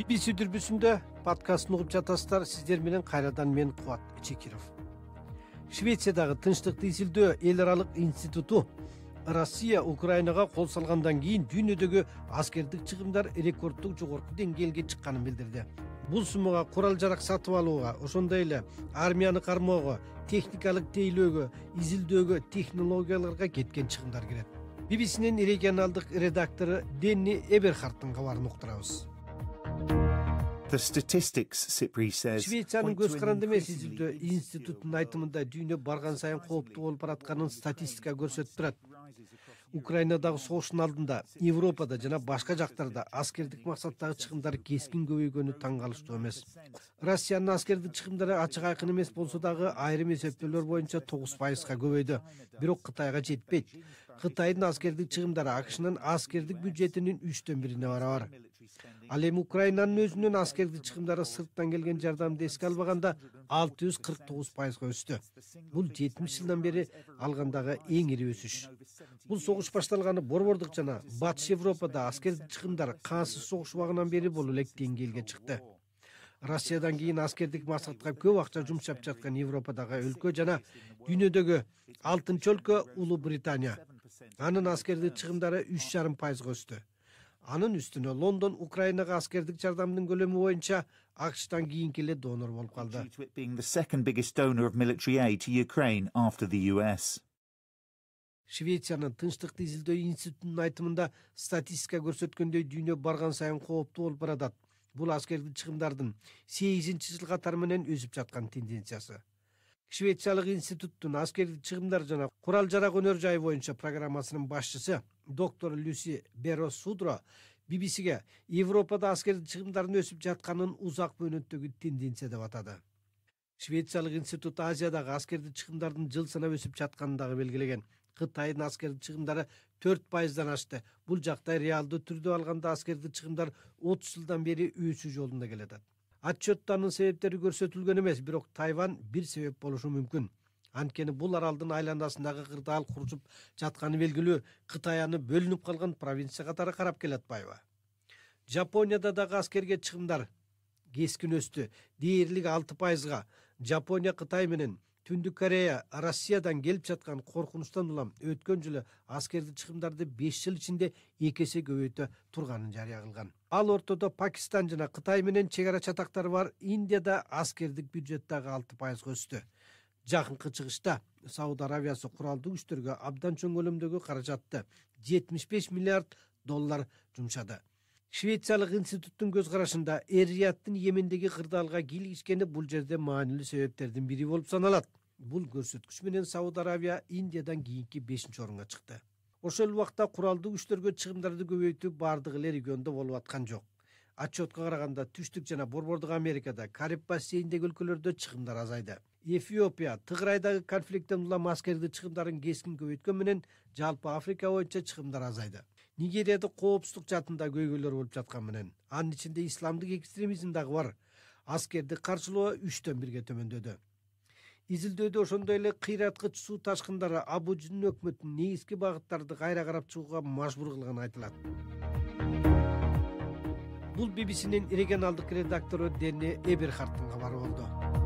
BBC дүрбүсүндө подкастын угуп жатасыздар. Сиздер менен кайрадан мен Кубат Чекиров. Швециядагы тынчтыкты изилдөө эл аралык институту Россия Украинага кол салгандан кийин дүйнөдөгү аскердик чыгымдар рекорддук жогорку деңгээлге чыкканын билдирди. Бул суммага курал-жарак сатып алууга, ошондой эле армияны кармоого, техникалык тейлөөгө, изилдөөгө, технологияларга кеткен чыгымдар кирет. BBC'нин регионалдык редактору Денни Эберхарттын кабарын уктурабыз. Швециянын көз каранды эмес изилдөө институтунун айтымында дүйнө барган сайын кооптуу болуп баратканын статистика көрсөтүп турат. Украинадагы согуштун алдында Европада жана башка жактарда аскердик максаттагы чыгымдар кескин көбөйгөнү таң калыштуу эмес. Россиянын аскердик чыгымдары ачык айкын эмес болсо дагы айрым эсептөөлөр боюнча 9%га көбөйдү. Бирок Кытайга жетпейт. Кытайдын аскердик чыгымдары AQШнын аскердик бюджетинин 1/3-ине барабар. Ал эми Украинанын өзүнүн аскердик чыгымдары сырттан келген жардамды эске албаганда 649%га өстү. Бул 70 жылдан бери алгандагы эң ири өсүш. Бул согуш башталганы Борбордук жана Батыш Европада аскердик чыгымдар кансыз согушбагынан бери боло элек деңгээлге чыкты. Россиядан кийин аскердик максатка көп акча жумшап жаткан Европадагы өлкө жана дүйнөдөгү 6-өлкө Улуу Британия. Анын аскердик чыгымдары 3,5%га өстү. Анын үстүнө Лондон Украинага аскердик жардамдын көлөмү боюнча AQShtан кийинки эле донор болуп калды. Швециянын тынчтыкты изилдөө институтунун айтымында статистика көрсөткөндөй дүйнө барган сайын кооптуу болуп баратат. Бул аскердик чыгымдардын 8-жыл катары менен өсүп жаткан тенденциясы. Швециялык институттун аскердик чыгымдар жана курал-жарак өнөр жайы боюнча программасынын башчысы доктор Люси Берос-Судро BBC'ге Европада аскердик чыгымдардын өсүп жатканын узак мөөнөттөгү тенденция деп атады. Швециялык институт Азиядагы аскердик чыгымдардын жыл санап өсүп жатканын дагы белгилеген. Кытайдын аскердик чыгымдары 4%дан ашты. Бул жакта реалдуу түрдө алганда аскердик чыгымдар 30 жылдан бери өсүү жолунда келатат. Отчеттанын себептери көрсөтүлгөн эмес, бирок Тайвань бир себеп болушу мүмкүн. Анткени бул аралдын айланасындагы кырдаал курушуп жатканы белгилүү, Кытай аны бөлүнүп калган провинция катары карап келатпайбы. Жапонияда дагы аскерге чыгымдар кескин өстү, дээрлик 6%га. Жапония Кытай менен Түндүк Корея Россиядан келип жаткан коркунучтан улам өткөн жылы аскердик чыгымдарды 5 жыл ичинде 2 эсе көбөйтө турганын жарыя кылган. Ал ортодо Пакистан жана Кытай менен чек ара чатактары бар Индияда аскердик бюджет дагы 6%га өстү. Жакынкы чыгышта Сауд Аравиясы куралдуу күчтөргө абдан чоң көлөмдөгү каражатты $75 миллиард жумшады. Швециялык институттун көз карашында Эр-Рияттын Йемендеги кырдаалга кийлигишкени бул жерде маанилүү себептердин бири болуп саналат. Бул көрсөткүч менен Сауд Аравия Индиядан кийинки 5-орунга чыкты. Ошол убакта куралдуу күчтөргө чыгымдарды көбөйтүү бардык эле региондо болуп аткан жок. Отчетко караганда Түштүк жана Борбордук Америкада, Кариб бассейниндеги өлкөлөрдө чыгымдар азайды. Эфиопия Тыгырайдагы конфликттен улам аскердик чыгымдарын кескин көбөйткөн менен жалпы Африка боюнча чыгымдар азайды. Нигерияда коопсуздук жаатында көйгөйлөр болуп жаткан менен, анын ичинде исламдык экстремизм дагы бар. Аскерди каршылоо 3-1-ге төмөндөдү. Изилдөөдө ошондой эле кыйраткыч суу ташкындары Абу-Джинн өкмөтүн негизги багыттарды кайра карап чыгууга мажбур кылганы айтылат. Бул BBC'нин регионалдык редактору Денни Эберхарттын кабары болду.